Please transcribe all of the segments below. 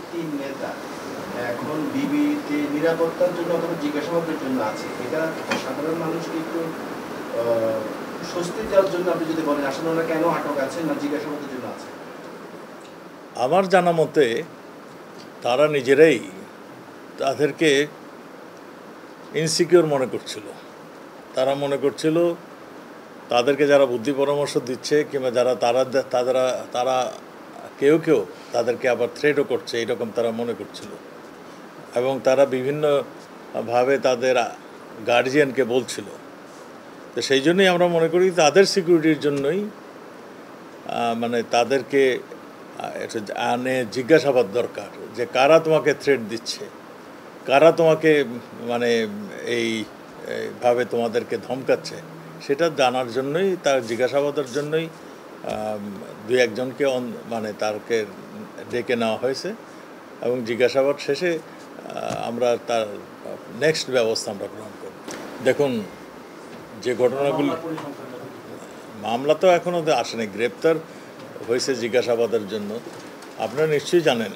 তিন নেতা এখন বিবিতে নিরাপত্তার জন্য অথবা জিজ্ঞাসাবাদের জন্য আছে, এটা সাধারণ মানুষকে একটু স্বস্তি দেওয়ার জন্য আপনি যদি বলেন আসলে ওরা কেন আটক আছে না জিজ্ঞাসাবাদের জন্য আছে? আমার জানা মতে তারা নিজেরাই তাদেরকে ইনসিকিউর মনে করছিল। তারা মনে করছিল তাদেরকে যারা বুদ্ধি পরামর্শ দিচ্ছে কিংবা যারা তারা কেউ তাদেরকে আবার থ্রেটও করছে, এইরকম তারা মনে করছিল। এবং তারা বিভিন্নভাবে তাদের গার্জিয়ানকে বলছিল। তো সেই জন্যই আমরা মনে করি তাদের সিকিউরিটির জন্যই মানে তাদেরকে আনে জিজ্ঞাসাবাদ দরকার, যে কারা তোমাকে থ্রেট দিচ্ছে, কারা তোমাকে মানে এইভাবে তোমাদেরকে ধমকাচ্ছে, সেটা জানার জন্যই, তার জিজ্ঞাসাবাদের জন্যই দুই একজনকে মানে তারকে ডেকে নেওয়া হয়েছে। এবং জিজ্ঞাসাবাদ শেষে আমরা তার নেক্সট ব্যবস্থা আমরা গ্রহণ করব। দেখুন, যে ঘটনাগুলি, মামলা তো এখনও আসেনি, গ্রেপ্তার হয়েছে জিজ্ঞাসাবাদের জন্য। আপনারা নিশ্চয়ই জানেন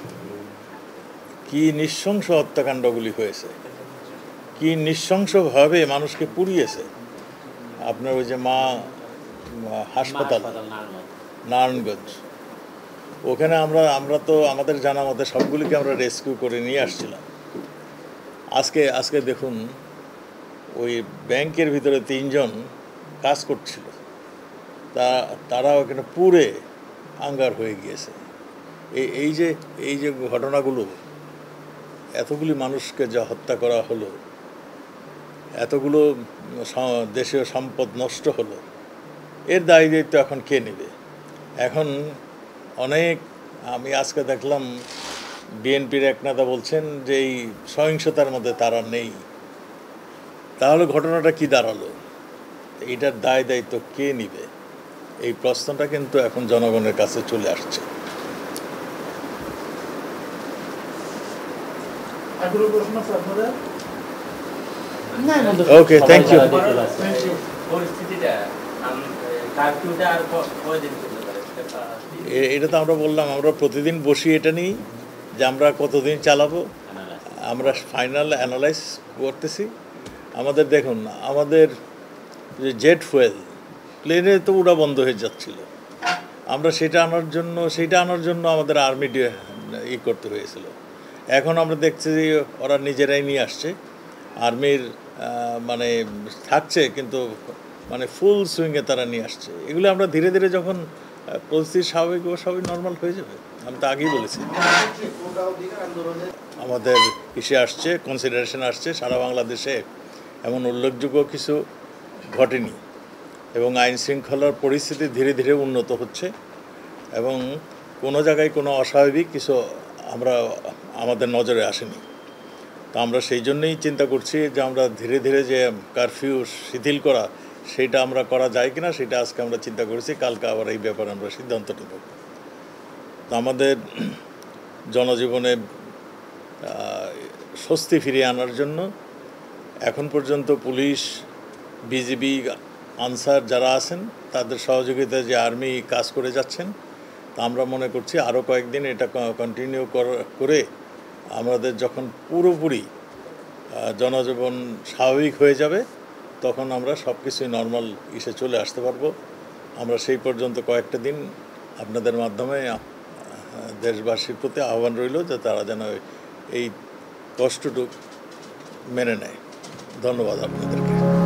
কি নৃশংস হত্যাকাণ্ডগুলি হয়েছে, কি নৃশংসভাবে মানুষকে পুড়িয়েছে। আপনার ওই যে হাসপাতাল নারায়ণগঞ্জ, ওখানে আমরা তো আমাদের জানা মতে সবগুলিকে আমরা রেস্কিউ করে নিয়ে আসছিলাম। আজকে দেখুন, ওই ব্যাংকের ভিতরে 3 জন কাজ করছিল, তারা ওখানে পুড়ে আঙ্গার হয়ে গিয়েছে। এই যে ঘটনাগুলো, এতগুলি মানুষকে যা হত্যা করা হলো, এতগুলো দেশীয় সম্পদ নষ্ট হলো, এর দায়িত্ব এখন কে নেবে? এখন আমি আজকে দেখলাম বিএনপির এক নেতা বলছেন যে এই সহিংসতার মধ্যে তারা নেই। তাহলে ঘটনাটা কি দাঁড়ালো? এইটার দায়িত্ব কে নিবে? এই প্রশ্নটা কিন্তু এখন জনগণের কাছে চলে আসছে। Okay, thank you. এটা তো আমরা বললাম, আমরা প্রতিদিন বসি এটা নিয়ে যে আমরা কতদিন চালাবো, আমরা ফাইনাল অ্যানালাইজ করতেছি। আমাদের দেখুন, আমাদের যে জেট ফুয়েল প্লেনে তো উড়া বন্ধ হয়ে যাচ্ছিল, আমরা সেইটা আনার জন্য আমাদের আর্মি করতে হয়েছিল। এখন আমরা দেখছি যে ওরা নিজেরাই নিয়ে আসছে, আর্মির মানে থাকছে, কিন্তু মানে ফুল সুইংয়ে তারা নিয়ে আসছে। এগুলো আমরা ধীরে ধীরে যখন পরিস্থিতি স্বাভাবিক সবই নর্মাল হয়ে যাবে। আমি তো আগেই বলেছি, আমাদের আসছে, কনসিডারেশন আসছে, সারা বাংলাদেশে এমন উল্লেখযোগ্য কিছু ঘটেনি এবং আইন শৃঙ্খলার পরিস্থিতি ধীরে ধীরে উন্নত হচ্ছে এবং কোনো জায়গায় কোনো অস্বাভাবিক কিছু আমাদের নজরে আসেনি। তো আমরা সেই জন্যই চিন্তা করছি যে আমরা ধীরে ধীরে যে কারফিউ শিথিল করা, সেইটা আমরা করা যায় কিনা সেটা আজকে আমরা চিন্তা করেছি। কালকে আবার এই ব্যাপারে আমরা সিদ্ধান্ত নেব। তো আমাদের জনজীবনে স্বস্তি ফিরিয়ে আনার জন্য এখন পর্যন্ত পুলিশ, বিজিবি, আনসার যারা আছেন তাদের সহযোগিতায় যে আর্মি কাজ করে যাচ্ছেন, তা আমরা মনে করছি আরও কয়েকদিন এটা কন্টিনিউ করে আমাদের যখন পুরোপুরি জনজীবন স্বাভাবিক হয়ে যাবে, তখন আমরা সব কিছুই নর্মাল চলে আসতে পারবো। আমরা সেই পর্যন্ত কয়েকটা দিন আপনাদের মাধ্যমে দেশবাসীর প্রতি আহ্বান রইল যে তারা যেন এই কষ্টটুকু মেনে নেয়। ধন্যবাদ আপনাদেরকে।